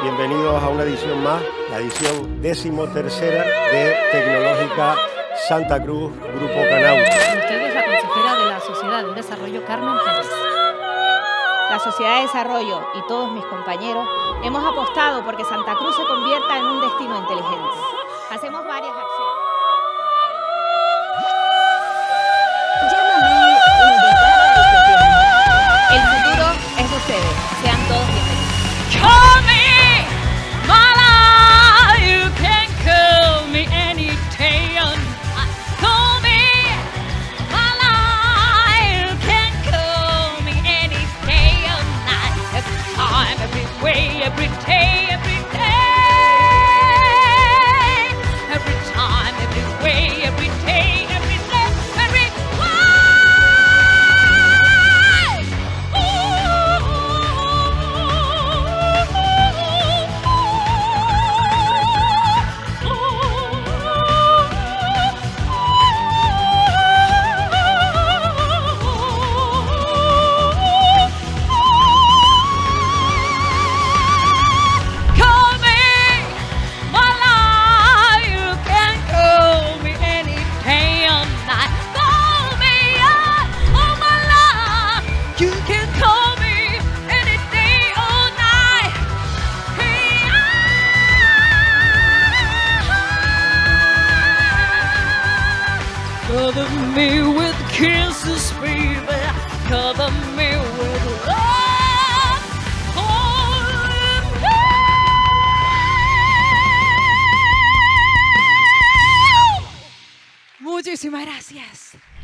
Bienvenidos a una edición más, la edición 13ª de Tecnológica Santa Cruz, Grupo Canau. Usted es la consejera de la Sociedad de Desarrollo, Carmen Pérez. La Sociedad de Desarrollo y todos mis compañeros hemos apostado porque Santa Cruz se convierta en un destino inteligente. Hacemos varias acciones. El futuro es de ustedes. Sean todos bienvenidos. Call me Mala, you can call me any day or night. Call me Mala, you can call me any day or night. Every time, every way, every day, every day. Every time, every way, every day, every day, every cover me with kisses, baby. Cover me with love. Hold me. Muchísimas gracias.